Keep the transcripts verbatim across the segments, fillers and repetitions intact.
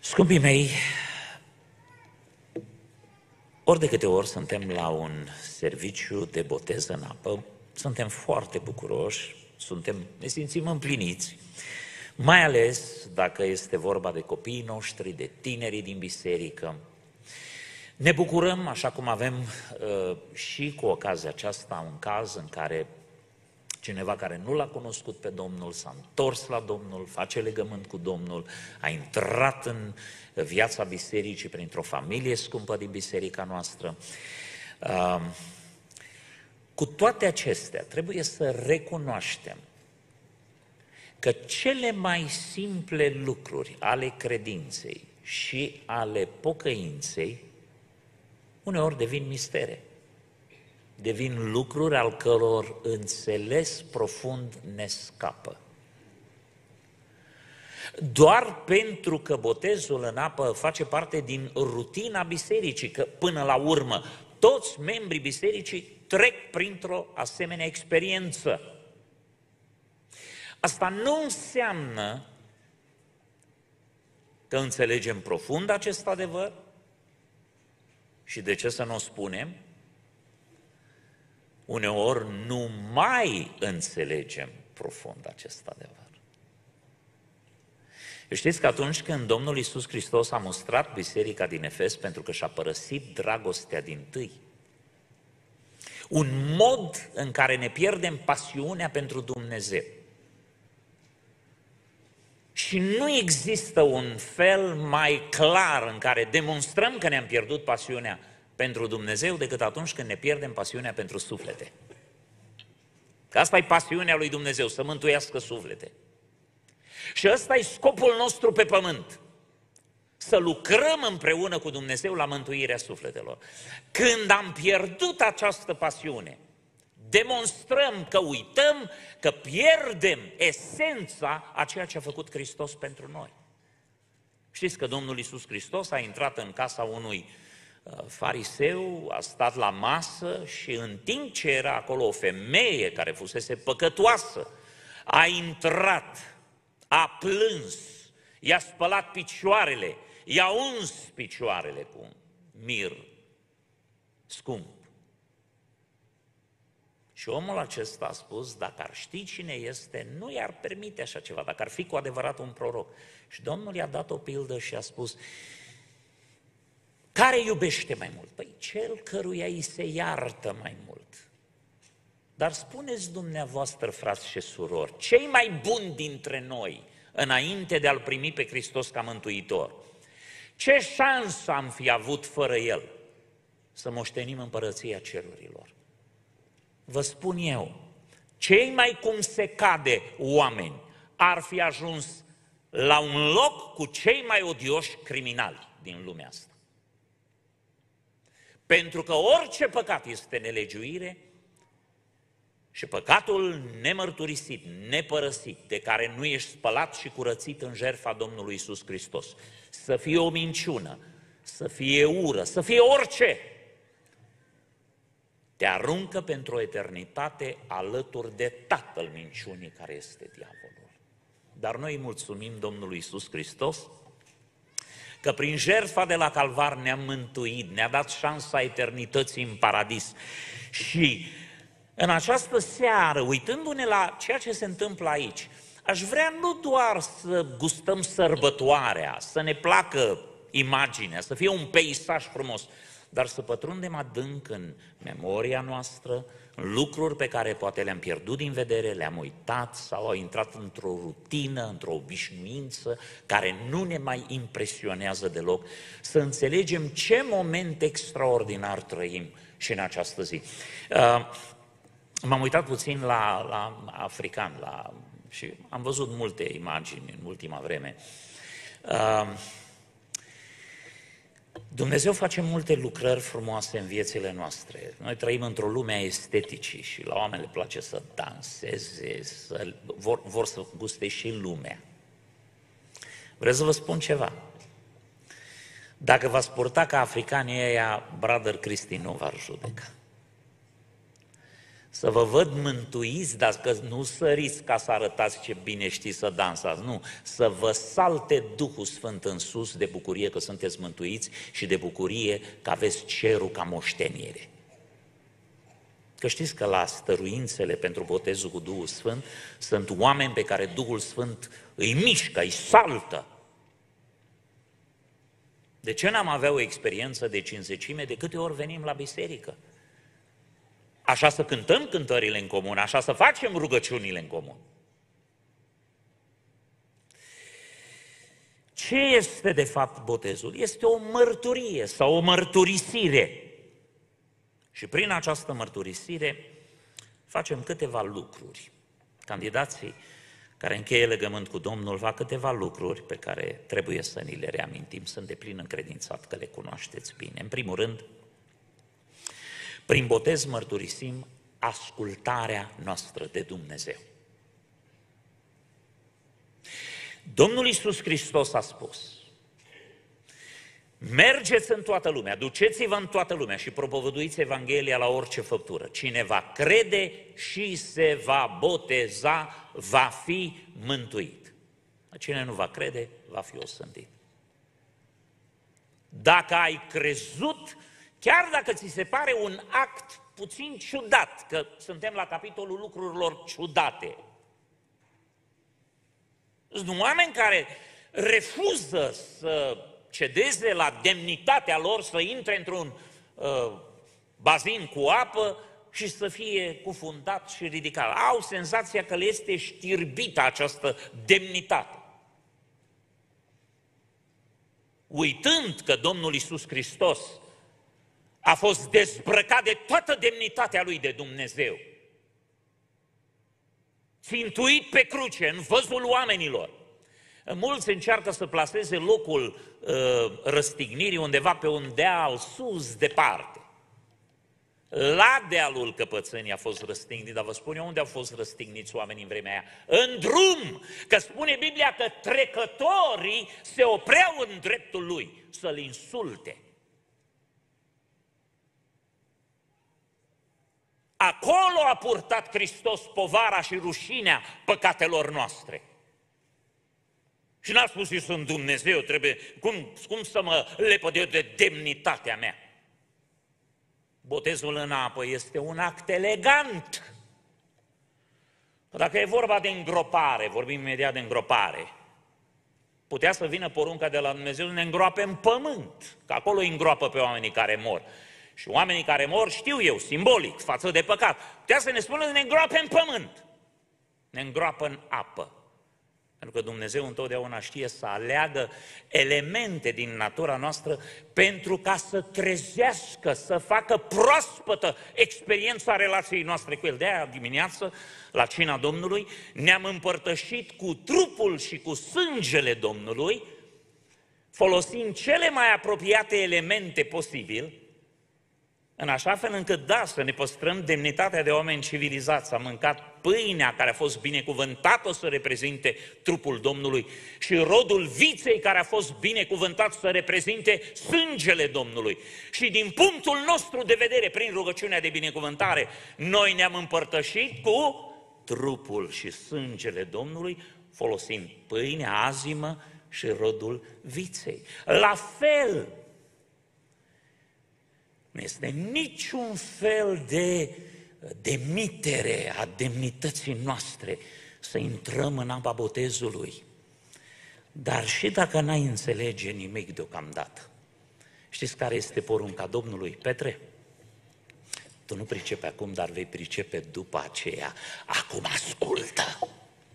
Scumpii mei, ori de câte ori suntem la un serviciu de botez în apă, suntem foarte bucuroși, suntem, ne simțim împliniți, mai ales dacă este vorba de copiii noștri, de tinerii din biserică. Ne bucurăm, așa cum avem uh, și cu ocazia aceasta un caz în care cineva care nu l-a cunoscut pe Domnul s-a întors la Domnul, face legământ cu Domnul, a intrat în viața bisericii printr-o familie scumpă din biserica noastră. Uh, cu toate acestea, trebuie să recunoaștem că cele mai simple lucruri ale credinței și ale pocăinței uneori devin mistere, devin lucruri al căror înțeles profund ne scapă. Doar pentru că botezul în apă face parte din rutina bisericii, că până la urmă toți membrii bisericii trec printr-o asemenea experiență. Asta nu înseamnă că înțelegem profund acest adevăr și de ce să nu o spunem? Uneori nu mai înțelegem profund acest adevăr. Știți că atunci când Domnul Iisus Hristos a mustrat biserica din Efes pentru că și-a părăsit dragostea dintâi, un mod în care ne pierdem pasiunea pentru Dumnezeu, și nu există un fel mai clar în care demonstrăm că ne-am pierdut pasiunea pentru Dumnezeu decât atunci când ne pierdem pasiunea pentru suflete. Că asta e pasiunea lui Dumnezeu, să mântuiască suflete. Și ăsta e scopul nostru pe pământ, să lucrăm împreună cu Dumnezeu la mântuirea sufletelor. Când am pierdut această pasiune, demonstrăm că uităm, că pierdem esența a ceea ce a făcut Hristos pentru noi. Știți că Domnul Iisus Hristos a intrat în casa unui fariseu, a stat la masă și în timp ce era acolo o femeie care fusese păcătoasă, a intrat, a plâns, i-a spălat picioarele, i-a uns picioarele cu mir scump. Și omul acesta a spus, dacă ar ști cine este, nu i-ar permite așa ceva, dacă ar fi cu adevărat un proroc. Și Domnul i-a dat o pildă și a spus, care iubește mai mult? Păi cel căruia îi se iartă mai mult. Dar spuneți dumneavoastră, frați și surori, cei mai buni dintre noi, înainte de a-L primi pe Hristos ca Mântuitor, ce șansă am fi avut fără El să moștenim împărăția cerurilor? Vă spun eu, cei mai cum se cade oameni ar fi ajuns la un loc cu cei mai odioși criminali din lumea asta. Pentru că orice păcat este nelegiuire și păcatul nemărturisit, nepărăsit, de care nu ești spălat și curățit în jertfa Domnului Iisus Hristos, să fie o minciună, să fie ură, să fie orice, te aruncă pentru o eternitate alături de tatăl minciunii care este diavolul. Dar noi îi mulțumim Domnului Iisus Hristos că prin jertfa de la Calvar ne-a mântuit, ne-a dat șansa eternității în paradis. Și în această seară, uitându-ne la ceea ce se întâmplă aici, aș vrea nu doar să gustăm sărbătoarea, să ne placă imaginea, să fie un peisaj frumos, dar să pătrundem adânc în memoria noastră, în lucruri pe care poate le-am pierdut din vedere, le-am uitat sau au intrat într-o rutină, într-o obișnuință care nu ne mai impresionează deloc, să înțelegem ce moment extraordinar trăim și în această zi. Uh, m-am uitat puțin la, la african la, și am văzut multe imagini în ultima vreme. Uh, Dumnezeu face multe lucrări frumoase în viețile noastre. Noi trăim într-o lume a esteticii și la oameni le place să danseze, să, vor, vor să guste și lumea. Vreau să vă spun ceva. Dacă v-ați purta ca africanii ăia, brother Cristi nu v-ar judeca. Să vă văd mântuiți, dar că nu săriți ca să arătați ce bine știți să dansați, nu, să vă salte Duhul Sfânt în sus de bucurie că sunteți mântuiți și de bucurie că aveți cerul ca moștenire. Că știți că la stăruințele pentru botezul cu Duhul Sfânt sunt oameni pe care Duhul Sfânt îi mișcă, îi saltă. De ce n-am avea o experiență de cinzecime de câte ori venim la biserică? Așa să cântăm cântările în comun, așa să facem rugăciunile în comun. Ce este de fapt botezul? Este o mărturie sau o mărturisire. Și prin această mărturisire facem câteva lucruri. Candidații care încheie legământ cu Domnul fac câteva lucruri pe care trebuie să ni le reamintim. Sunt deplin încredințat că le cunoașteți bine. În primul rând, prin botez mărturisim ascultarea noastră de Dumnezeu. Domnul Iisus Hristos a spus: mergeți în toată lumea, duceți-vă în toată lumea și propovăduiți Evanghelia la orice făptură. Cine va crede și se va boteza, va fi mântuit. Cine nu va crede, va fi osândit. Dacă ai crezut, chiar dacă ți se pare un act puțin ciudat, că suntem la capitolul lucrurilor ciudate, sunt oameni care refuză să cedeze la demnitatea lor, să intre într-un uh, bazin cu apă și să fie cufundat și ridicat. Au senzația că le este știrbită această demnitate. Uitând că Domnul Iisus Hristos a fost dezbrăcat de toată demnitatea Lui de Dumnezeu, țintuit pe cruce, în văzul oamenilor. Mulți încearcă să plaseze locul uh, răstignirii undeva pe un deal sus, departe. La dealul Căpățânii a fost răstignit, dar vă spun eu unde au fost răstigniți oamenii în vremea aia? În drum! Că spune Biblia că trecătorii se opreau în dreptul Lui să-L insulte. Acolo a purtat Hristos povara și rușinea păcatelor noastre. Și n-a spus: eu sunt Dumnezeu, trebuie, cum, cum să mă lepăd eu de demnitatea mea? Botezul în apă este un act elegant. Dacă e vorba de îngropare, vorbim imediat de îngropare, putea să vină porunca de la Dumnezeu să ne îngroape în pământ, că acolo îi îngroapă pe oamenii care mor. Și oamenii care mor, știu eu, simbolic, față de păcat, putea să ne spună să ne îngroape în pământ. Ne îngroapă în apă. Pentru că Dumnezeu întotdeauna știe să aleagă elemente din natura noastră pentru ca să trezească, să facă proaspătă experiența relației noastre cu El. De-aia dimineață, la cina Domnului, ne-am împărtășit cu trupul și cu sângele Domnului, folosind cele mai apropiate elemente posibil, în așa fel încât, da, să ne păstrăm demnitatea de oameni civilizați. Am mâncat pâinea care a fost binecuvântată să reprezinte trupul Domnului și rodul viței care a fost binecuvântat să reprezinte sângele Domnului. Și din punctul nostru de vedere, prin rugăciunea de binecuvântare, noi ne-am împărtășit cu trupul și sângele Domnului, folosind pâinea azimă și rodul viței. La fel, nu este niciun fel de demitere a demnității noastre să intrăm în apa botezului. Dar și dacă n-ai înțelege nimic deocamdată, știți care este porunca Domnului? Petre, tu nu pricepi acum, dar vei pricepe după aceea. Acum ascultă!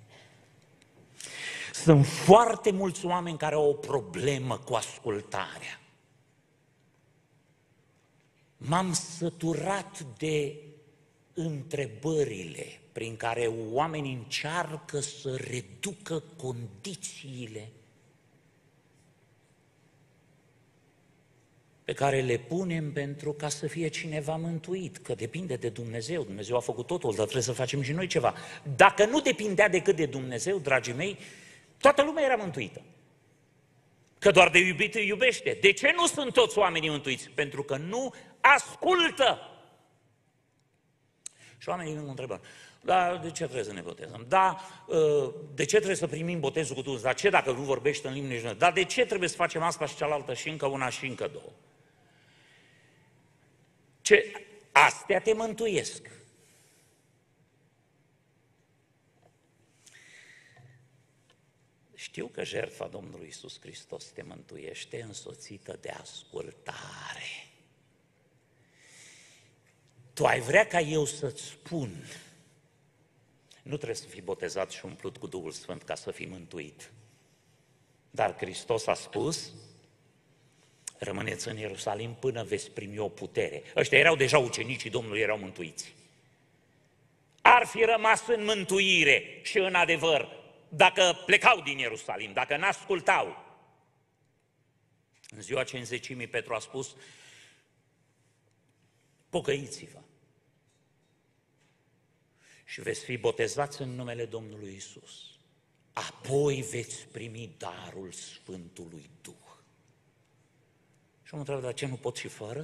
Sunt foarte mulți oameni care au o problemă cu ascultarea. M-am săturat de întrebările prin care oamenii încearcă să reducă condițiile pe care le punem pentru ca să fie cineva mântuit, că depinde de Dumnezeu. Dumnezeu a făcut totul, dar trebuie să facem și noi ceva. Dacă nu depindea decât de Dumnezeu, dragii mei, toată lumea era mântuită. Că doar de iubit îi iubește. De ce nu sunt toți oamenii mântuiți? Pentru că nu ascultă. Și oamenii vin cu întrebări. Da, de ce trebuie să ne botezăm? Da, de ce trebuie să primim botezul cu Duhul? Dar ce dacă nu vorbești în limbi nici nu? Dar de ce trebuie să facem asta și cealaltă și încă una și încă două? Ce? Astea te mântuiesc. Știu că jertfa Domnului Iisus Hristos te mântuiește însoțită de ascultare. Tu ai vrea ca eu să-ți spun, nu trebuie să fii botezat și umplut cu Duhul Sfânt ca să fii mântuit. Dar Hristos a spus, rămâneți în Ierusalim până veți primi o putere. Ăștia erau deja ucenicii Domnului, erau mântuiți. Ar fi rămas în mântuire și în adevăr dacă plecau din Ierusalim, dacă n-ascultau. În ziua Cincizecimii Petru a spus, pocăiți-vă și veți fi botezați în numele Domnului Iisus. Apoi veți primi darul Sfântului Duh. Și mă întreb, dar ce nu pot și fără?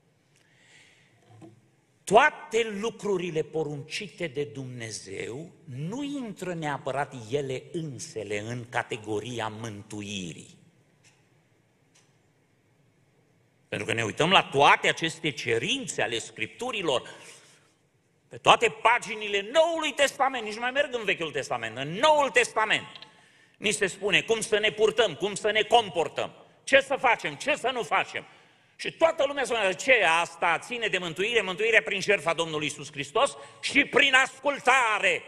Toate lucrurile poruncite de Dumnezeu nu intră neapărat ele însele în categoria mântuirii. Pentru că ne uităm la toate aceste cerințe ale Scripturilor, pe toate paginile Noului Testament, nici nu mai merg în Vechiul Testament, în Noul Testament, ni se spune cum să ne purtăm, cum să ne comportăm, ce să facem, ce să nu facem. Și toată lumea spune, ce asta ține de mântuire? Mântuirea prin jertfa Domnului Iisus Hristos și prin ascultare.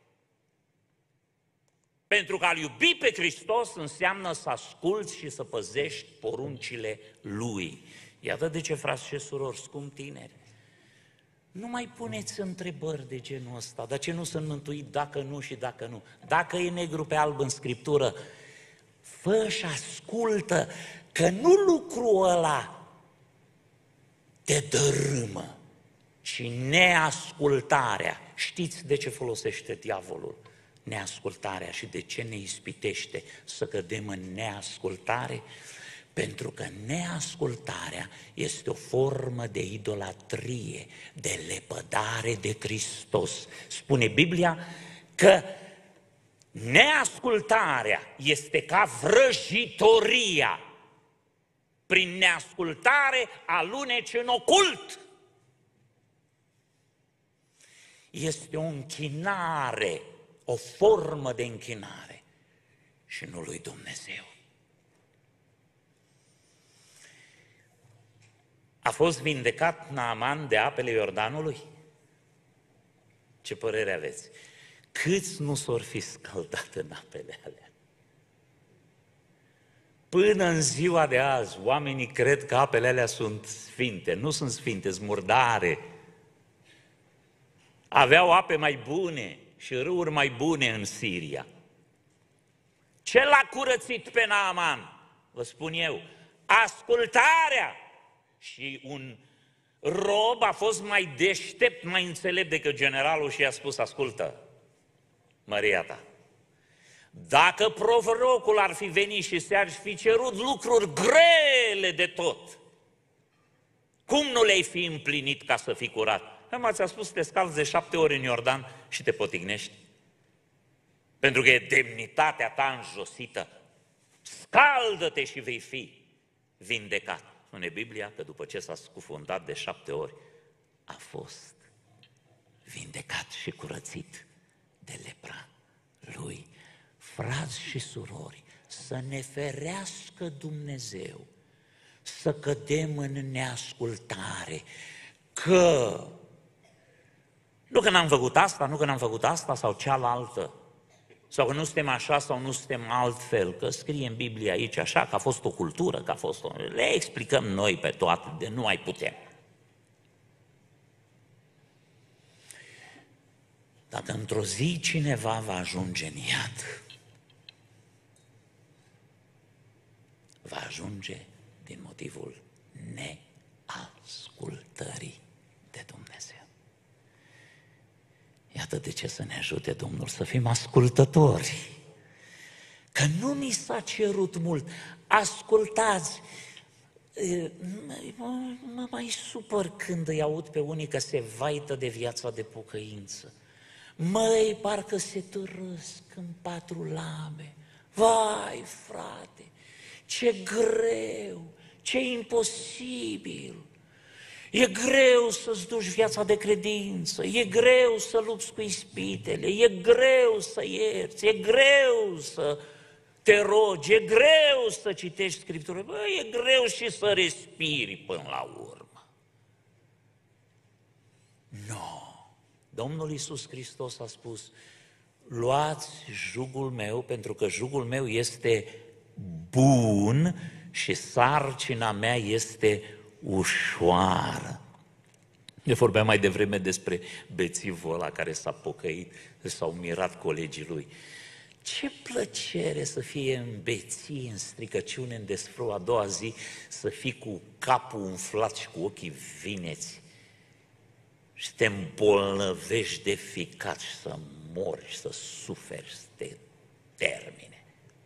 Pentru că a-L iubi pe Hristos înseamnă să asculți și să păzești poruncile Lui. Iată de ce, frați și surori, scumpi tineri, nu mai puneți întrebări de genul ăsta, dar ce nu sunt mântuit dacă nu și dacă nu. Dacă e negru pe alb în Scriptură, fă și ascultă, că nu lucrul ăla te dărâmă, ci neascultarea. Știți de ce folosește diavolul neascultarea și de ce ne ispitește să cădem în neascultare? Pentru că neascultarea este o formă de idolatrie, de lepădare de Hristos. Spune Biblia că neascultarea este ca vrăjitoria. Prin neascultare aluneci în ocult. Este o închinare, o formă de închinare și nu lui Dumnezeu. A fost vindecat Naaman de apele Iordanului? Ce părere aveți? Câți nu s-or fi scăldat în apele alea? Până în ziua de azi, oamenii cred că apele alea sunt sfinte. Nu sunt sfinte, sunt murdare. Aveau ape mai bune și râuri mai bune în Siria. Ce l-a curățit pe Naaman? Vă spun eu, ascultarea. Și un rob a fost mai deștept, mai înțelept decât generalul și i-a spus, ascultă, măria ta, dacă prorocul ar fi venit și s-ar fi cerut lucruri grele de tot, cum nu le-ai fi împlinit ca să fii curat? Mă, ți-a spus să te scalzi de șapte ori în Iordan și te potignești. Pentru că e demnitatea ta înjosită. Scaldă-te și vei fi vindecat. Spune Biblia că după ce s-a scufundat de șapte ori, a fost vindecat și curățit de lepra lui. Frați și surori, să ne ferească Dumnezeu să cădem în neascultare, că nu că n-am făcut asta, nu că n-am făcut asta sau cealaltă, sau că nu suntem așa sau nu suntem altfel, că scrie în Biblie aici așa, că a fost o cultură, că a fost o... Le explicăm noi pe toate, de nu mai putem. Dacă într-o zi cineva va ajunge în iad, va ajunge din motivul neascultării de Dumnezeu. Iată de ce să ne ajute Domnul să fim ascultători. Că nu ni s-a cerut mult. Ascultați, mă mai supăr când îi aud pe unii că se vaită de viața de pocăință. Măi, parcă se târăsc în patru lame. Vai, frate, ce greu, ce imposibil. E greu să-ți duci viața de credință, e greu să lupți cu ispitele, e greu să ierți, e greu să te rogi, e greu să citești Scriptură, bă, e greu și să respiri până la urmă. Nu! No. Domnul Iisus Hristos a spus, luați jugul meu, pentru că jugul meu este bun și sarcina mea este ușoară. Eu vorbeam mai devreme despre bețivul ăla care s-a pocăit, s-au mirat colegii lui. Ce plăcere să fie în beții, în stricăciune, în desfrâu, a doua zi, să fii cu capul umflat și cu ochii vineți și te îmbolnăvești de ficat și să mori și să suferi, să te termine.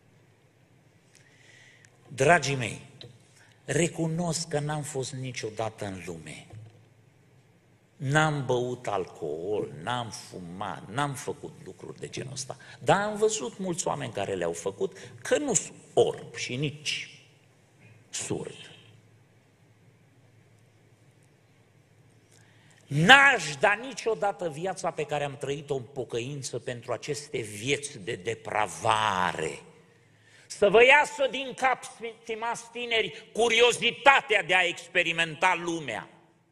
Dragii mei, recunosc că n-am fost niciodată în lume. N-am băut alcool, n-am fumat, n-am făcut lucruri de genul ăsta. Dar am văzut mulți oameni care le-au făcut, că nu sunt orb și nici surd. N-aș da niciodată viața pe care am trăit-o în pocăință pentru aceste vieți de depravare. Să vă iasă din cap, stimați tineri, curiozitatea de a experimenta lumea.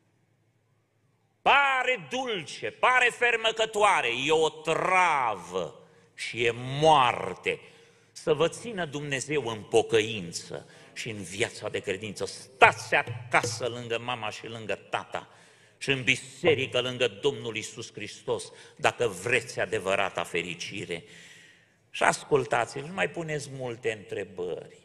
Pare dulce, pare fermecătoare, e o travă și e moarte. Să vă țină Dumnezeu în pocăință și în viața de credință. Stați acasă lângă mama și lângă tata și în biserică lângă Domnul Iisus Hristos, dacă vreți adevărata fericire. Și ascultați-l, nu mai puneți multe întrebări.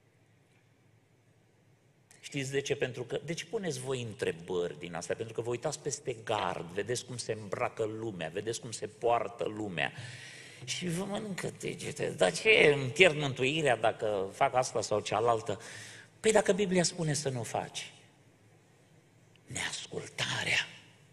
Știți de ce? Pentru că, de ce puneți voi întrebări din astea? Pentru că vă uitați peste gard, vedeți cum se îmbracă lumea, vedeți cum se poartă lumea și vă mănâncă degete. Dar ce îmi pierd mântuirea dacă fac asta sau cealaltă? Păi dacă Biblia spune să nu faci, neascultarea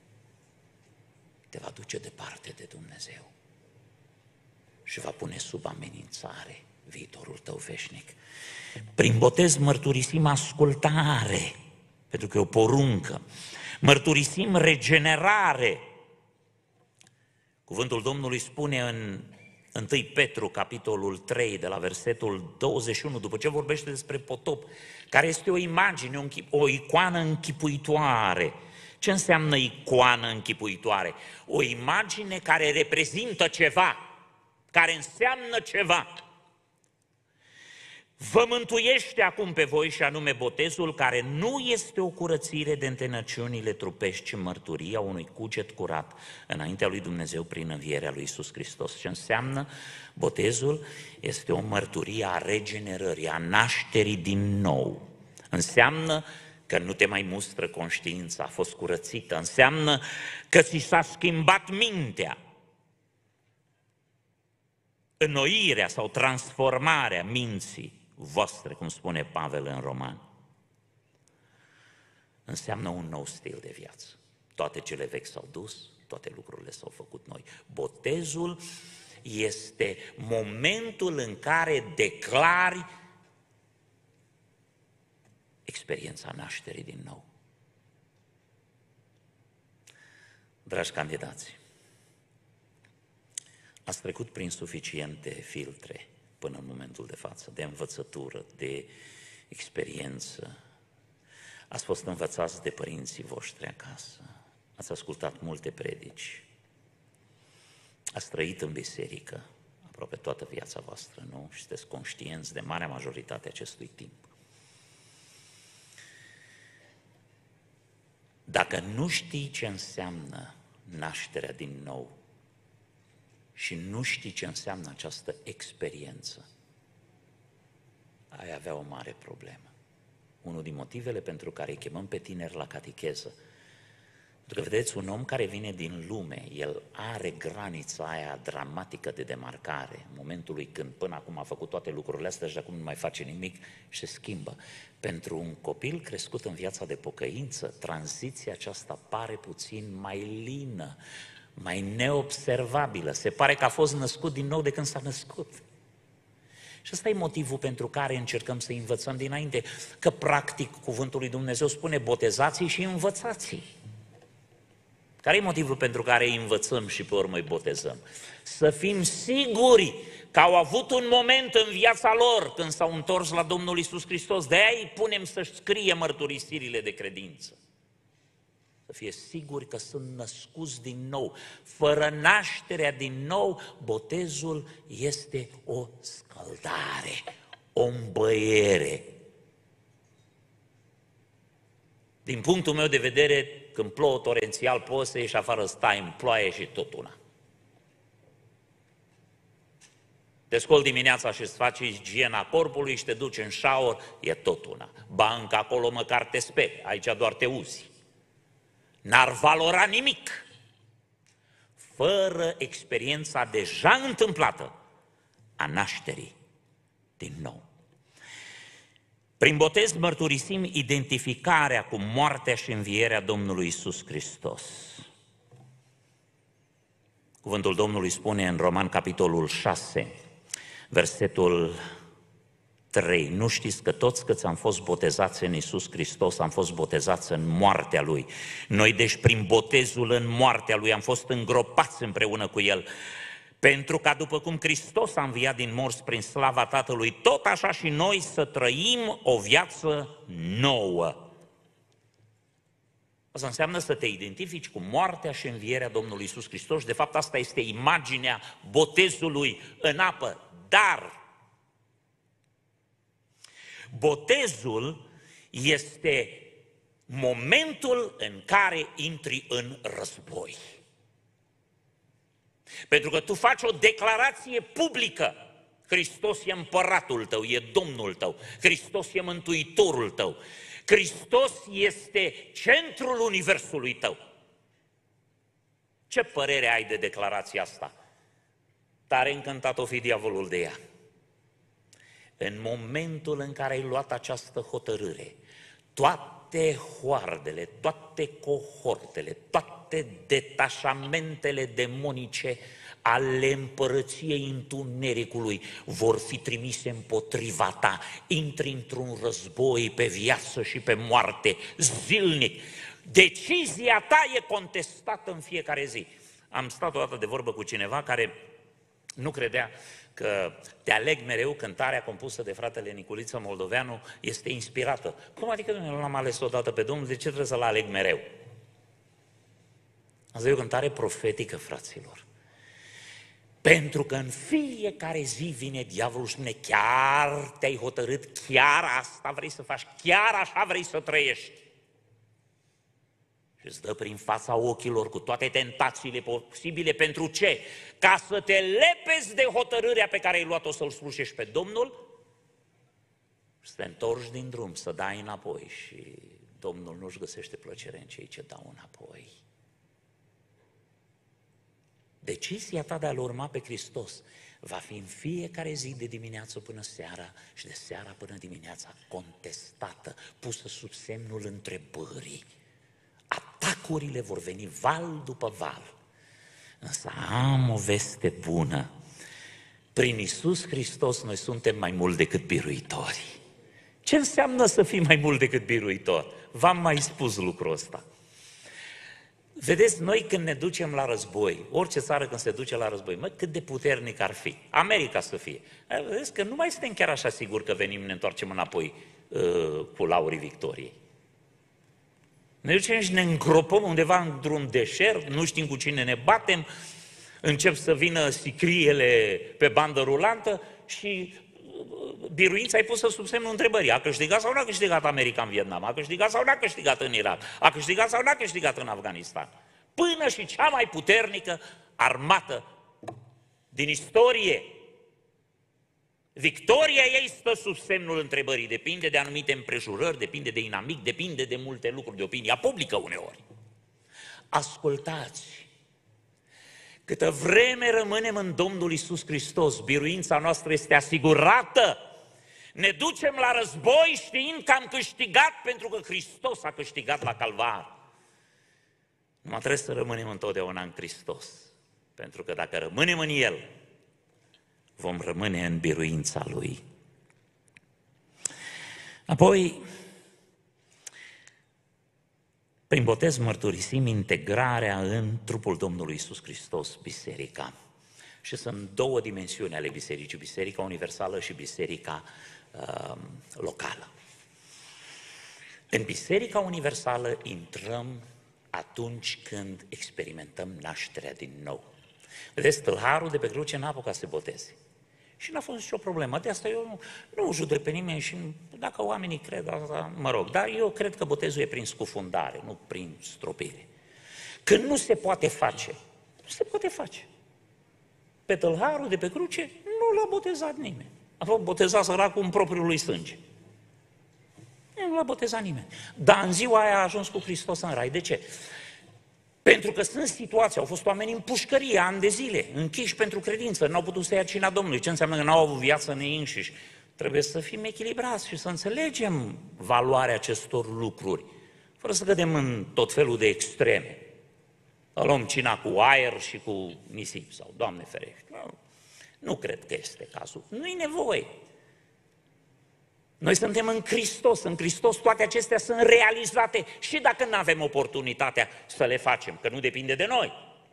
te va duce departe de Dumnezeu și va pune sub amenințare viitorul tău veșnic. Prin botez mărturisim ascultare, pentru că e o poruncă. Mărturisim regenerare. Cuvântul Domnului spune în întâi Petru, capitolul trei, de la versetul douăzeci și unu, după ce vorbește despre potop, care este o imagine, o icoană închipuitoare. Ce înseamnă icoană închipuitoare? O imagine care reprezintă ceva, care înseamnă ceva. Vă mântuiește acum pe voi și anume botezul care nu este o curățire de întinăciunile trupești, ci mărturia unui cuget curat înaintea lui Dumnezeu prin învierea lui Iisus Hristos. Ce înseamnă botezul? Este o mărturie a regenerării, a nașterii din nou. Înseamnă că nu te mai mustră conștiința, a fost curățită. Înseamnă că ți s-a schimbat mintea. Înnoirea sau transformarea minții voastre, cum spune Pavel în Roman, înseamnă un nou stil de viață. Toate cele vechi s-au dus, toate lucrurile s-au făcut noi. Botezul este momentul în care declari experiența nașterii din nou. Dragi candidați, ați trecut prin suficiente filtre până în momentul de față, de învățătură, de experiență. Ați fost învățați de părinții voștri acasă, ați ascultat multe predici, ați trăit în biserică aproape toată viața voastră, nu? Și sunteți conștienți de marea majoritate a acestui timp. Dacă nu știi ce înseamnă nașterea din nou și nu știi ce înseamnă această experiență, ai avea o mare problemă. Unul din motivele pentru care îi chemăm pe tineri la catecheză Pentru că, vedeți, un om care vine din lume, el are granița aia dramatică de demarcare, în momentul lui când până acum a făcut toate lucrurile astea și acum nu mai face nimic și se schimbă. Pentru un copil crescut în viața de pocăință, tranziția aceasta pare puțin mai lină, mai neobservabilă. Se pare că a fost născut din nou de când s-a născut. Și ăsta e motivul pentru care încercăm să învățăm dinainte, că practic cuvântul lui Dumnezeu spune botezați și învățați. Care e motivul pentru care îi învățăm și pe urmă îi botezăm? Să fim siguri că au avut un moment în viața lor când s-au întors la Domnul Iisus Hristos. De-aia îi punem să-și scrie mărturisirile de credință. Să fie siguri că sunt născuți din nou. Fără nașterea din nou, botezul este o scăldare, o îmbăiere. Din punctul meu de vedere, când plouă torențial, poți să ieși afară, stai în ploaie și tot una. Te scoli dimineața și îți faci igiena corpului și te duci în shower, e tot una. Ba încă acolo măcar te speri, aici doar te uzi. N-ar valora nimic fără experiența deja întâmplată a nașterii din nou. Prin botez mărturisim identificarea cu moartea și învierea Domnului Iisus Hristos. Cuvântul Domnului spune în Roman, capitolul șase, versetul trei, nu știți că toți câți am fost botezați în Iisus Hristos, am fost botezați în moartea Lui. Noi deci prin botezul în moartea Lui am fost îngropați împreună cu El, pentru ca după cum Hristos a înviat din morți prin slava Tatălui, tot așa și noi să trăim o viață nouă. Asta înseamnă să te identifici cu moartea și învierea Domnului Iisus Hristos. De fapt, asta este imaginea botezului în apă. Dar botezul este momentul în care intri în război. Pentru că tu faci o declarație publică. Hristos e împăratul tău, e Domnul tău. Hristos e mântuitorul tău. Hristos este centrul universului tău. Ce părere ai de declarația asta? Tare încântat o fi diavolul de ea. În momentul în care ai luat această hotărâre, toate hoardele, toate cohortele, toate detașamentele demonice ale împărăției întunericului vor fi trimise împotriva ta. Intri într-un război pe viață și pe moarte zilnic. Decizia ta e contestată în fiecare zi. Am stat o dată de vorbă cu cineva care nu credea că Te aleg mereu, cântarea compusă de fratele Niculiță Moldoveanu, este inspirată. Cum adică nu l-am ales odată pe Domnul, de ce trebuie să-L aleg mereu? Asta e o cântare profetică, fraților. Pentru că în fiecare zi vine diavolul și spune, chiar te-ai hotărât, chiar asta vrei să faci, chiar așa vrei să trăiești. Și îți dă prin fața ochilor cu toate tentațiile posibile. Pentru ce? Ca să te lepezi de hotărârea pe care ai luat-o să-L slujești pe Domnul și să te întorci din drum, să dai înapoi. Și Domnul nu-și găsește plăcere în cei ce dau înapoi. Decizia ta de a-L urma pe Hristos va fi în fiecare zi de dimineață până seara și de seara până dimineața contestată, pusă sub semnul întrebării. Atacurile vor veni val după val. Însă am o veste bună. Prin Iisus Hristos noi suntem mai mult decât biruitori. Ce înseamnă să fii mai mult decât biruitor? V-am mai spus lucrul ăsta. Vedeți, noi când ne ducem la război, orice țară când se duce la război, mă, cât de puternic ar fi, America să fie. Vedeți că nu mai suntem chiar așa siguri că venim, ne întoarcem înapoi uh, cu laurii victoriei. Ne ducem și ne îngropăm undeva într-un deșert, nu știm cu cine ne batem, încep să vină sicriele pe bandă rulantă și biruința ai pusă sub semnul întrebării. A câștigat sau nu a câștigat America în Vietnam? A câștigat sau nu a câștigat în Irak? A câștigat sau nu a câștigat în Afganistan? Până și cea mai puternică armată din istorie, victoria ei stă sub semnul întrebării. Depinde de anumite împrejurări, depinde de inamic, depinde de multe lucruri, de opinia publică uneori. Ascultați! Câtă vreme rămânem în Domnul Iisus Hristos, biruința noastră este asigurată. Ne ducem la război știind că am câștigat pentru că Hristos a câștigat la Calvar. Numai trebuie să rămânem întotdeauna în Hristos, pentru că dacă rămânem în El, vom rămâne în biruința Lui. Apoi, prin botez mărturisim integrarea în trupul Domnului Iisus Hristos, biserica. Și sunt două dimensiuni ale bisericii, biserica universală și biserica uh, locală. În biserica universală intrăm atunci când experimentăm nașterea din nou. Vedeți, tâlharul de pe cruce n-a apucat să se boteze. Și n-a fost nicio problemă. De asta eu nu, nu judec pe nimeni și dacă oamenii cred asta, mă rog. Dar eu cred că botezul e prin scufundare, nu prin stropire. Când nu se poate face, nu se poate face. Pe tâlharul de pe cruce nu l-a botezat nimeni. A fost botezat săracul în propriul lui sânge. Nu l-a botezat nimeni. Dar în ziua aia a ajuns cu Hristos în rai. De ce? Pentru că sunt situații, au fost oameni în pușcărie, ani de zile, închiși pentru credință, n-au putut să ia cina Domnului. Ce înseamnă că n-au avut viață în ei înșiși? Trebuie să fim echilibrați și să înțelegem valoarea acestor lucruri, fără să cădem în tot felul de extreme. Să luăm cina cu aer și cu nisip sau, Doamne ferește. Nu, nu cred că este cazul. Nu-i nevoie. Noi suntem în Hristos, în Hristos toate acestea sunt realizate și dacă nu avem oportunitatea să le facem, că nu depinde de noi.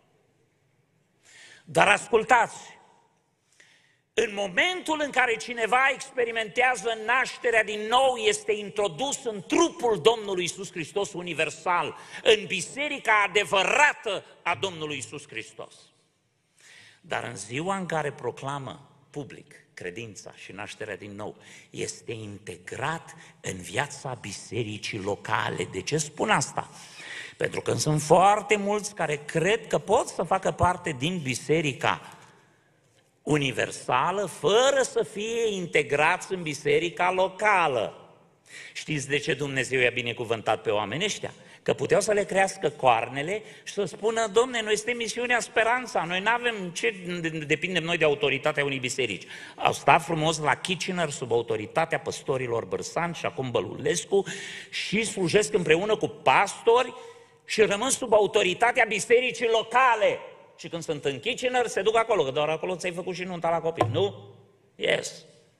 Dar ascultați, în momentul în care cineva experimentează nașterea din nou, este introdus în trupul Domnului Iisus Hristos universal, în biserica adevărată a Domnului Iisus Hristos. Dar în ziua în care proclamă public credința și nașterea din nou, este integrat în viața bisericii locale. De ce spun asta? Pentru că sunt foarte mulți care cred că pot să facă parte din biserica universală fără să fie integrați în biserica locală. Știți de ce Dumnezeu i-a binecuvântat pe oamenii ăștia? Că puteau să le crească coarnele și să spună, Domne, noi suntem misiunea Speranța, noi nu avem ce depindem noi de autoritatea unei biserici. Au stat frumos la Kitchener sub autoritatea păstorilor Bărsan și acum Bălulescu și slujesc împreună cu pastori și rămân sub autoritatea bisericii locale. Și când sunt în Kitchener, se duc acolo, că doar acolo ți-ai făcut și nunta la copii, nu? Yes.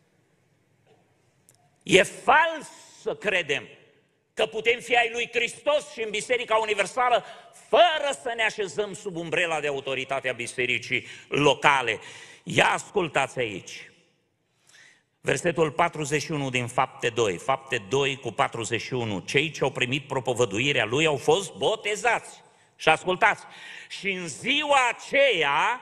E fals să credem că putem fi ai lui Hristos și în Biserica Universală fără să ne așezăm sub umbrela de autoritate a bisericii locale. Ia ascultați aici. Versetul patruzeci și unu din Fapte doi, Fapte doi cu patruzeci și unu. Cei ce au primit propovăduirea lui au fost botezați. Și ascultați, și în ziua aceea,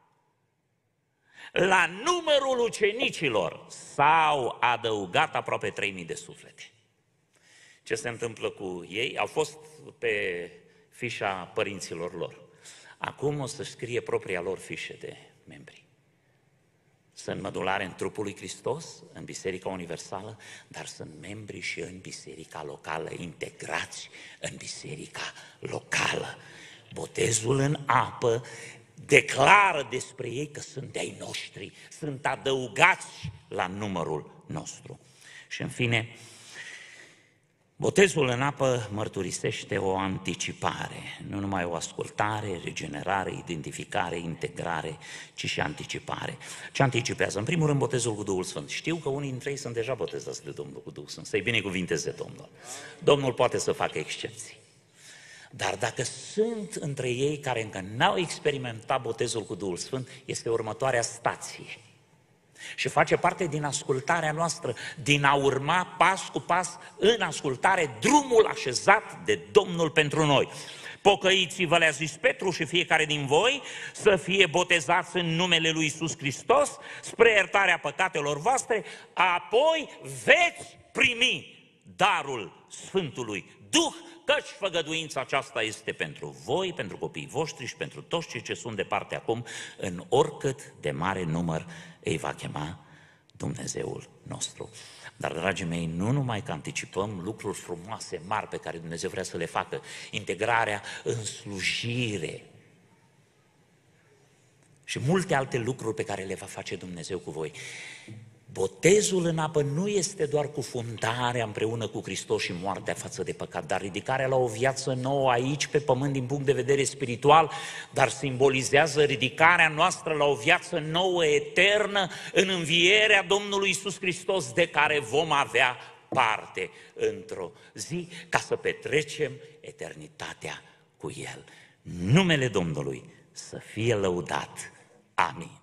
la numărul ucenicilor s-au adăugat aproape trei mii de suflete. Ce se întâmplă cu ei? Au fost pe fișa părinților lor. Acum o să scrie propria lor fișă de membri. Sunt mădulare în trupul lui Hristos, în Biserica Universală, dar sunt membri și în Biserica locală, integrați în Biserica locală. Botezul în apă declară despre ei că sunt de-ai noștri, sunt adăugați la numărul nostru. Și în fine, botezul în apă mărturisește o anticipare, nu numai o ascultare, regenerare, identificare, integrare, ci și anticipare. Ce anticipează? În primul rând, botezul cu Duhul Sfânt. Știu că unii dintre ei sunt deja botezați de Domnul cu Duhul Sfânt, să-i binecuvinteze Domnul. Domnul poate să facă excepții. Dar dacă sunt între ei care încă n-au experimentat botezul cu Duhul Sfânt, este următoarea stație. Și face parte din ascultarea noastră, din a urma pas cu pas în ascultare drumul așezat de Domnul pentru noi. Pocăiți-vă, le-a zis Petru, și fiecare din voi să fie botezați în numele lui Iisus Hristos spre iertarea păcatelor voastre, apoi veți primi darul Sfântului Duh, căci făgăduința aceasta este pentru voi, pentru copiii voștri și pentru toți cei ce sunt departe acum, în oricât de mare număr îi va chema Dumnezeul nostru. Dar, dragii mei, nu numai că anticipăm lucruri frumoase, mari pe care Dumnezeu vrea să le facă, integrarea în slujire și multe alte lucruri pe care le va face Dumnezeu cu voi. Botezul în apă nu este doar cufundarea împreună cu Hristos și moartea față de păcat, dar ridicarea la o viață nouă aici pe pământ din punct de vedere spiritual, dar simbolizează ridicarea noastră la o viață nouă, eternă, în învierea Domnului Iisus Hristos, de care vom avea parte într-o zi, ca să petrecem eternitatea cu El. Numele Domnului să fie lăudat. Amin.